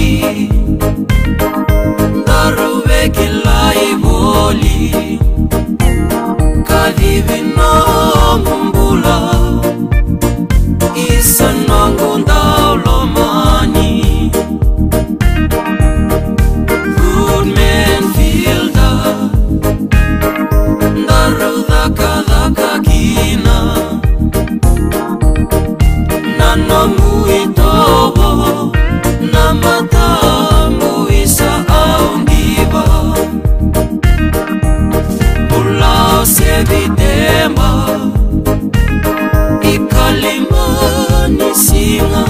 daruve kilai boli kadivino mumbula isanongu ndaulomani goodman fielda darudha kadhaka kina nano muitobo na matamu isa aundiba pula sevidema ikalimani singa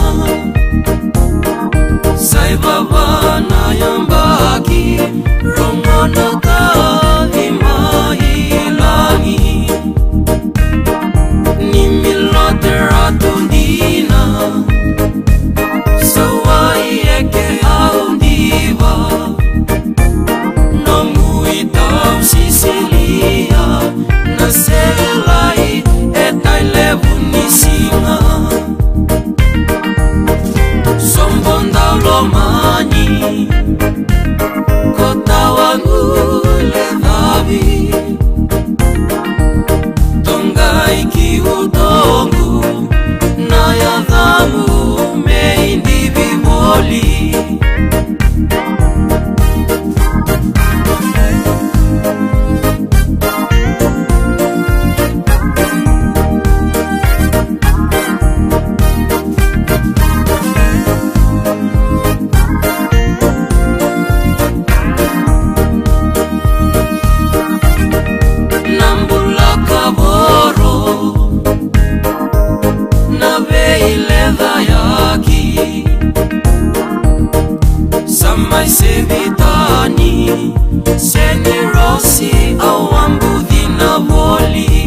saibaba na yambaki romana kadima ilangi nimilotera tundina sawai eke aundiva no muitau Sicilia na selai etai levunisima sombonda lomani kota wangu levavi tongai ki udongo na yadhamu meindi vivoli Samai sevitani seni rosi awambudhi na voli